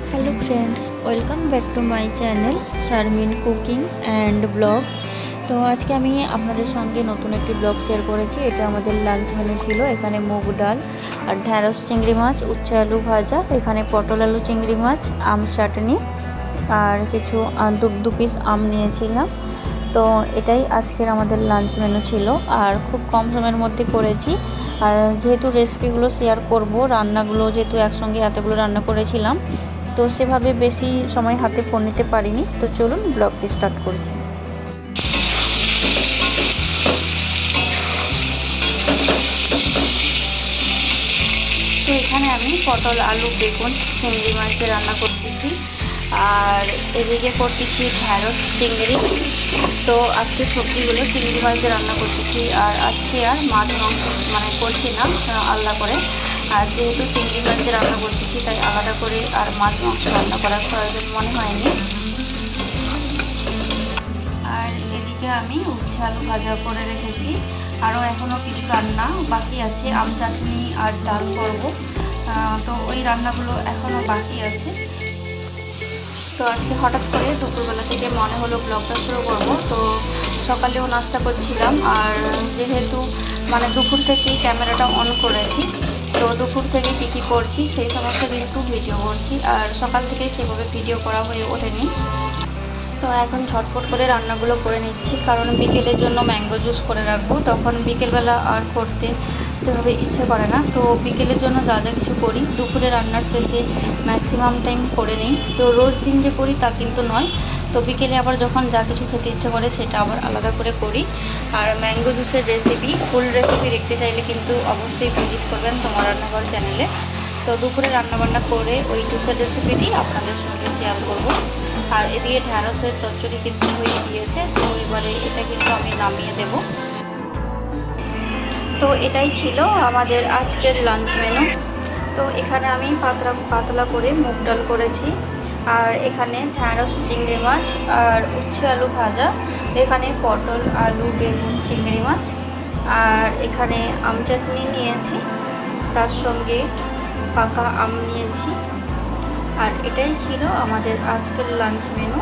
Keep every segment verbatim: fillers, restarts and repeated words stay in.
Hello friends, welcome back to my channel Sharmin cooking and blog. तो आज के आमी आपनादेर संगे नतून एक ब्लग शेयर करेছি। এটা আমাদের লাঞ্চ মেনু ছিল। এখানে মুগ ডাল আর ঢ্যাঁড়স চিংড়ি মাছ, উচ্ছে আলু ভাজা, এখানে পটল আলু চিংড়ি মাছ, আম চাটনি আর কিছু দু পিস আম নিয়েছিলাম। তো এটাই আজকের আমাদের লাঞ্চ মেনু ছিল আর খুব কম সময়ের মধ্যে করেছি। আর যেহেতু রেসিপিগুলো শেয়ার করব, রান্নাগুলো যেহেতু একসঙ্গে এতগুলো রান্না করেছিলাম, তো সেভাবে বেশি সময় হাতে ফোন নিতে পারিনি। তো চলুন ব্লগটি স্টার্ট করছি। তো এখানে আমি পটল আলু বেগুন চিংড়ি মাছ রান্না করতেছি আর এদিকে করতেছি ঢ্যাঁড়স চিংড়ি। তো আজকে সবজিগুলো চিংড়ি মাছ রান্না করতেছি আর আজকে আর মাছ মাংস মানে করছি না আলাদা করে। আর যেহেতু চিংড়ি মাছ রান্না করতেছি তাই আলাদা করে আর মাছ মাংস রান্না করার প্রয়োজন মনে হয়নি। আর এদিকে আমি উচ্ছে আলু ভাজা করে রেখেছি। আরও এখনও কিছু রান্না বাকি আছে, আম চাটনি আর ডাল করব। তো ওই রান্নাগুলো এখনও বাকি আছে। তো আজকে হঠাৎ করে দুপুরবেলা থেকে মনে হলো ব্লগটা শুরু করবো। তো সকালেও নাস্তা করছিলাম আর যেহেতু মানে দুপুর থেকেই ক্যামেরাটা অন করেছি, তো দুপুর থেকে কী কী করছি সেই সমস্ত কিন্তু ভিডিও করছি আর সকাল থেকে সেভাবে ভিডিও করা হয়ে ওঠেনি। তো এখন ঝটপট করে রান্নাগুলো করে নিচ্ছি, কারণ বিকেলের জন্য ম্যাঙ্গো জুস করে রাখবো। তখন বিকেলবেলা আর করতে সেভাবে ইচ্ছে করে না। তো বিকেলের জন্য যা যা কিছু করি দুপুরে রান্নার শেষে ম্যাক্সিমাম টাইম করে নিই। তো রোজ দিন যে করি তা কিন্তু নয়। তো বিকেলে আবার যখন যা কিছু খেতে ইচ্ছে করে সেটা আবার আলাদা করে করি। আর ম্যাঙ্গো জুসের রেসিপি ফুল রেসিপি দেখতে চাইলে কিন্তু অবশ্যই ভিজিট করবেন তোমার রান্নাঘর চ্যানেলে। তো দুপুরে রান্নাবান্না করে ওই জুসের রেসিপিটি আপনাদের সঙ্গে শেয়ার করবো। আর এদিকে ঢ্যাঁড়সের চচ্চড়ি কিন্তু হয়ে গিয়েছে। তো এবারে এটা কিন্তু আমি নামিয়ে দেব। তো এটাই ছিল আমাদের আজকের লাঞ্চ মেনু। তো এখানে আমি পাতলা পাতলা করে মুগ ডাল করেছি আর এখানে ঢ্যাঁড়স চিংড়ি মাছ আর উচ্ছে আলু ভাজা, এখানে পটল আলু বেগুন চিংড়ি মাছ আর এখানে আম চাটনি নিয়েছি, তার সঙ্গে পাকা আম নিয়েছি। আর এটাই ছিল আমাদের আজকের লাঞ্চ মেনু।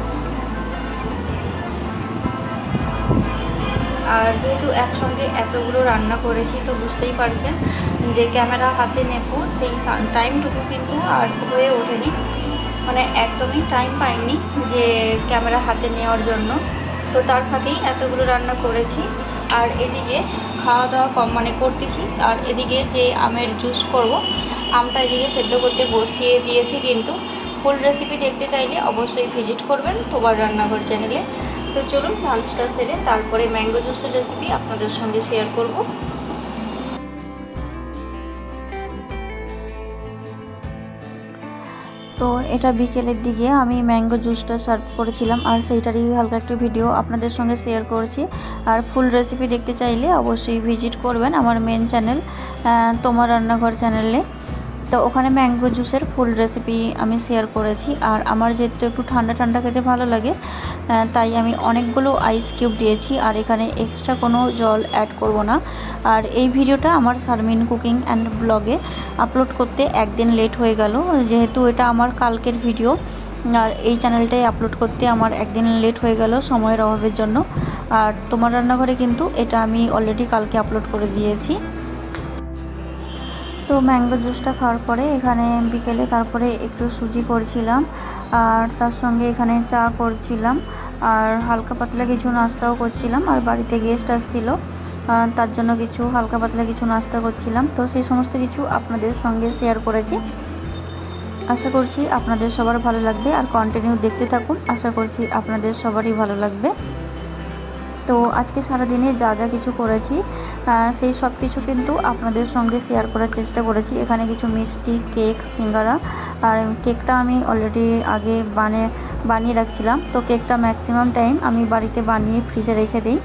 আর যেহেতু একসঙ্গে এতগুলো রান্না করেছি তো বুঝতেই পারছেন যে ক্যামেরা হাতে নেব সেই টাইমটুকু কিন্তু আর হয়ে ওঠেনি, মানে একদমই টাইম পাইনি যে ক্যামেরা হাতে নেওয়ার জন্য। তো তার ফাঁকেই এতগুলো রান্না করেছি আর এদিকে খাওয়া দাওয়া কম মানে করতেছি। আর এদিকে যে আমের জুস করব, আমটা এদিকে সেদ্ধ করতে বসিয়ে দিয়েছি। কিন্তু ফুল রেসিপি দেখতে চাইলে অবশ্যই ভিজিট করবেন তোমার রান্নাঘর চ্যানেলে। তো চলুন লাঞ্চটা সেরে তারপরে ম্যাঙ্গো জুসের রেসিপি আপনাদের সঙ্গে শেয়ার করব। তো এটা বিকেলের দিকে আমি ম্যাঙ্গো জুসটা সার্ভ করেছিলাম আর সেইটারই হালকা একটা ভিডিও আপনাদের সঙ্গে শেয়ার করেছি। আর ফুল রেসিপি দেখতে চাইলে অবশ্যই ভিজিট করবেন আমার মেন চ্যানেল তোমার রান্নাঘর চ্যানেলে। তো ওখানে ম্যাঙ্গো জুসের ফুল রেসিপি আমি শেয়ার করেছি। আর আমার যেহেতু একটু ঠান্ডা ঠান্ডা খেতে ভালো লাগে তাই আমি অনেকগুলো আইস কিউব দিয়েছি আর এখানে এক্সট্রা কোনো জল অ্যাড করব না। আর এই ভিডিওটা আমার শারমিন কুকিং অ্যান্ড ব্লগে আপলোড করতে একদিন লেট হয়ে গেল, যেহেতু এটা আমার কালকের ভিডিও আর এই চ্যানেলটাই আপলোড করতে আমার একদিন লেট হয়ে গেল সময়ের অভাবের জন্য। আর তোমার রান্নাঘরে কিন্তু এটা আমি অলরেডি কালকে আপলোড করে দিয়েছি। তো ম্যাঙ্গো জুসটা খাওয়ার পরে এখানে বিকেলে তারপরে একটু সুজি করছিলাম আর তার সঙ্গে এখানে চা করছিলাম আর হালকা পাতলা কিছু নাস্তাও করছিলাম। আর বাড়িতে গেস্ট আসছিল তার জন্য কিছু হালকা পাতলা কিছু নাস্তা করছিলাম। তো সেই সমস্ত কিছু আপনাদের সঙ্গে শেয়ার করেছি। আশা করছি আপনাদের সবার ভালো লাগবে আর কন্টিনিউ দেখতে থাকুন, আশা করছি আপনাদের সবারই ভালো লাগবে। তো আজকে সারাদিনে যা যা কিছু করেছি সেই সব কিছু কিন্তু আপনাদের সঙ্গে শেয়ার করার চেষ্টা করেছি। এখানে কিছু মিষ্টি, কেক, সিঙ্গারা আর কেকটা আমি অলরেডি আগে বানিয়ে বানিয়ে রাখছিলাম। তো কেকটা ম্যাক্সিমাম টাইম আমি বাড়িতে বানিয়ে ফ্রিজে রেখে দিই।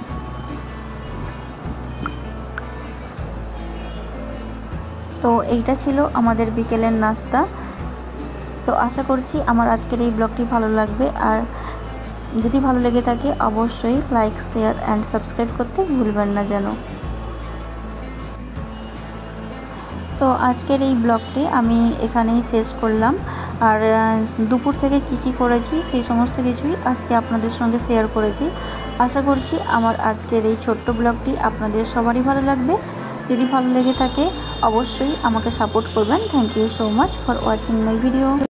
তো এইটা ছিল আমাদের বিকেলের নাস্তা। তো আশা করছি আমার আজকের এই ব্লগটি ভালো লাগবে। আর যদি ভালো লেগে থাকে অবশ্যই লাইক শেয়ার অ্যান্ড সাবস্ক্রাইব করতে ভুলবেন না যেন। তো আজকের এই ব্লগটি আমি এখানেই শেষ করলাম। আর দুপুর থেকে কি কি করেছি সেই সমস্ত কিছুই আজকে আপনাদের সঙ্গে শেয়ার করেছি। আশা করছি আমার আজকের এই ছোট্ট ব্লগটি আপনাদের সবারই ভালো লাগবে। যদি ভালো লেগে থাকে অবশ্যই আমাকে সাপোর্ট করবেন। Thank you so much for watching my video.